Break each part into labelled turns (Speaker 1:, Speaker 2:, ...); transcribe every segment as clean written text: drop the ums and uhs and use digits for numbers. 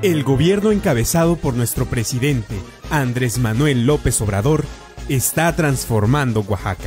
Speaker 1: El gobierno encabezado por nuestro presidente, Andrés Manuel López Obrador, está transformando Oaxaca.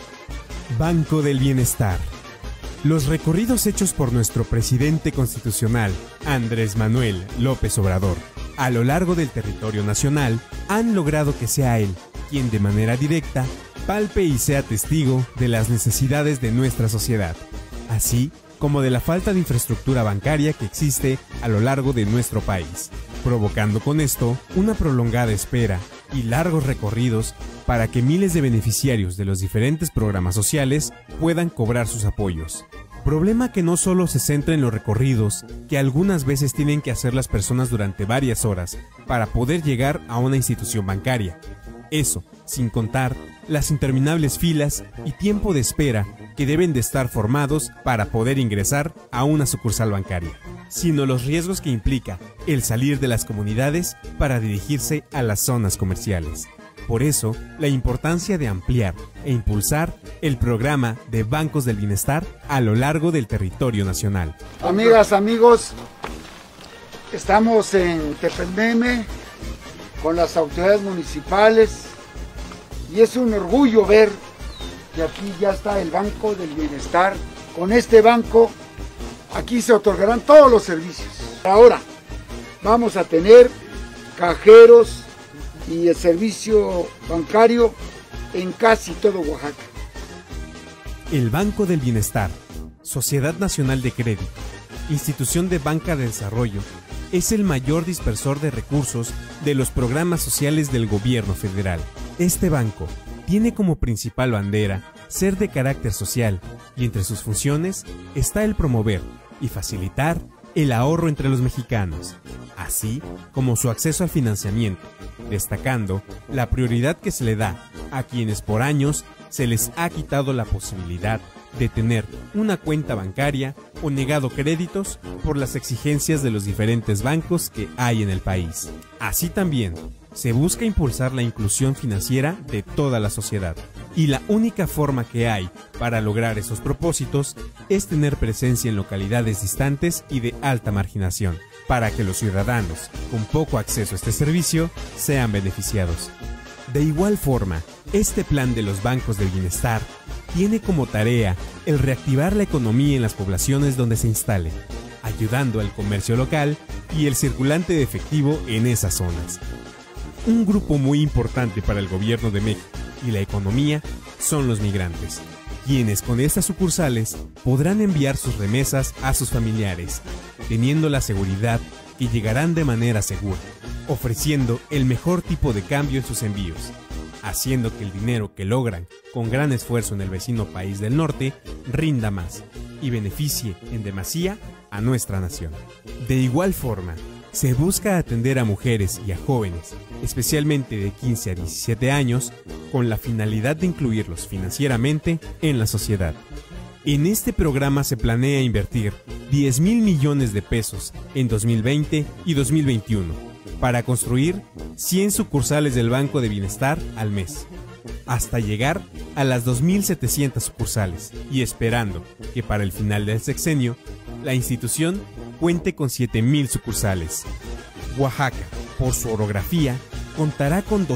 Speaker 1: Banco del Bienestar. Los recorridos hechos por nuestro presidente constitucional, Andrés Manuel López Obrador, a lo largo del territorio nacional, han logrado que sea él quien de manera directa palpe y sea testigo de las necesidades de nuestra sociedad, así como de la falta de infraestructura bancaria que existe a lo largo de nuestro país, provocando con esto una prolongada espera y largos recorridos para que miles de beneficiarios de los diferentes programas sociales puedan cobrar sus apoyos. Problema que no solo se centra en los recorridos que algunas veces tienen que hacer las personas durante varias horas para poder llegar a una institución bancaria. Eso, sin contar las interminables filas y tiempo de espera que deben de estar formados para poder ingresar a una sucursal bancaria, sino los riesgos que implica el salir de las comunidades para dirigirse a las zonas comerciales. Por eso, la importancia de ampliar e impulsar el programa de Bancos del Bienestar a lo largo del territorio nacional.
Speaker 2: Amigas, amigos, estamos en Tepelmeme con las autoridades municipales y es un orgullo ver que aquí ya está el Banco del Bienestar. Con este banco, aquí se otorgarán todos los servicios. Ahora vamos a tener cajeros y el servicio bancario en casi todo Oaxaca.
Speaker 1: El Banco del Bienestar, Sociedad Nacional de Crédito, institución de banca de desarrollo, es el mayor dispersor de recursos de los programas sociales del gobierno federal. Este banco tiene como principal bandera ser de carácter social y entre sus funciones está el promover y facilitar el ahorro entre los mexicanos, así como su acceso al financiamiento, destacando la prioridad que se le da a quienes por años se les ha quitado la posibilidad de tener una cuenta bancaria o negado créditos por las exigencias de los diferentes bancos que hay en el país. Así también, se busca impulsar la inclusión financiera de toda la sociedad. Y la única forma que hay para lograr esos propósitos es tener presencia en localidades distantes y de alta marginación, para que los ciudadanos con poco acceso a este servicio sean beneficiados. De igual forma, este plan de los bancos del bienestar tiene como tarea el reactivar la economía en las poblaciones donde se instale, ayudando al comercio local y el circulante de efectivo en esas zonas. Un grupo muy importante para el gobierno de México y la economía son los migrantes, quienes con estas sucursales podrán enviar sus remesas a sus familiares, teniendo la seguridad que llegarán de manera segura, ofreciendo el mejor tipo de cambio en sus envíos, haciendo que el dinero que logran con gran esfuerzo en el vecino país del norte rinda más y beneficie en demasía a nuestra nación. De igual forma, se busca atender a mujeres y a jóvenes, especialmente de 15 a 17 años, con la finalidad de incluirlos financieramente en la sociedad. En este programa se planea invertir 10,000 millones de pesos en 2020 y 2021 para construir 100 sucursales del Banco de Bienestar al mes, hasta llegar a las 2,700 sucursales y esperando que para el final del sexenio la institución cuente con 7,000 sucursales. Oaxaca, por su orografía, contará con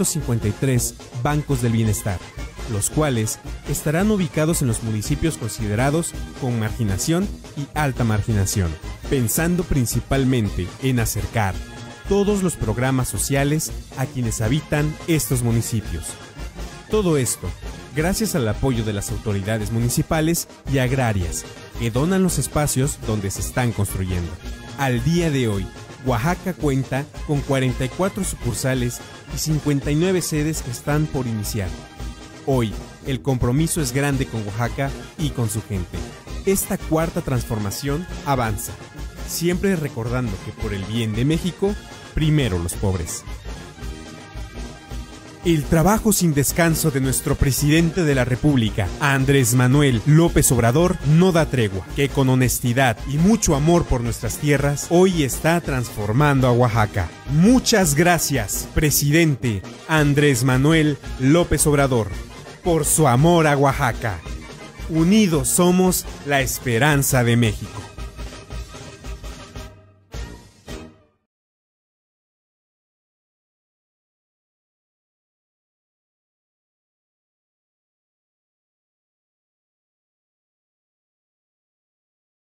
Speaker 1: 253 bancos del bienestar, los cuales estarán ubicados en los municipios considerados con marginación y alta marginación, pensando principalmente en acercar todos los programas sociales a quienes habitan estos municipios. Todo esto gracias al apoyo de las autoridades municipales y agrarias, que donan los espacios donde se están construyendo. Al día de hoy, Oaxaca cuenta con 44 sucursales y 59 sedes que están por iniciar. Hoy, el compromiso es grande con Oaxaca y con su gente. Esta cuarta transformación avanza, siempre recordando que por el bien de México, primero los pobres. El trabajo sin descanso de nuestro presidente de la República, Andrés Manuel López Obrador, no da tregua, que con honestidad y mucho amor por nuestras tierras, hoy está transformando a Oaxaca. Muchas gracias, presidente Andrés Manuel López Obrador, por su amor a Oaxaca. Unidos somos la esperanza de México.